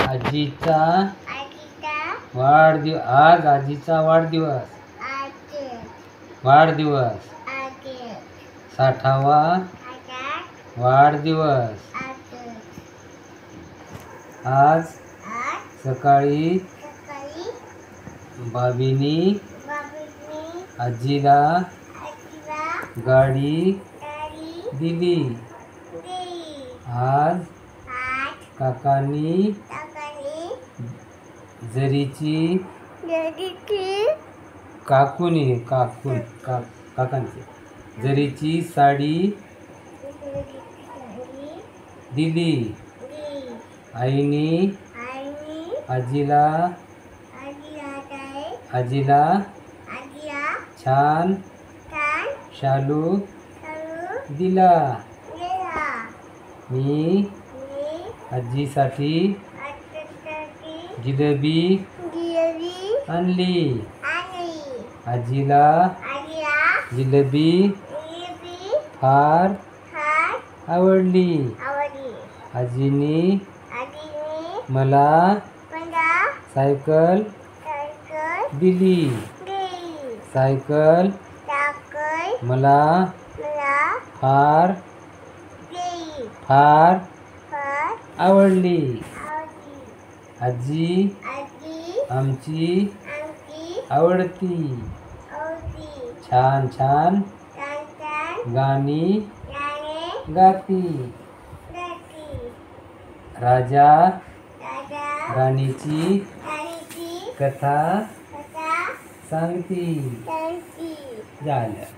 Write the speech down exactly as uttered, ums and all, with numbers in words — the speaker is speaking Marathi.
आजीचा वाढदिवस आज आजीचा वाढदिवस वाढदिवस साठावा वाढदिवस आज सकाळी बाबीनी आजीला गाडी दिली। आज काकांनी जरीची काकूनी काकून का काकांची जरीची साडी दिली। आईने आजीला आजीला छान शालू दिला। मी आजीसाठी जिलेबी आणली। आजीला जिलेबी फार आवडली। आजीने मला सायकल दिली। सायकल मला फार फार आवडली। आजी आमची आवडती छान छान गाणी गाती। राजा राणीची कथा सांगती। झालं।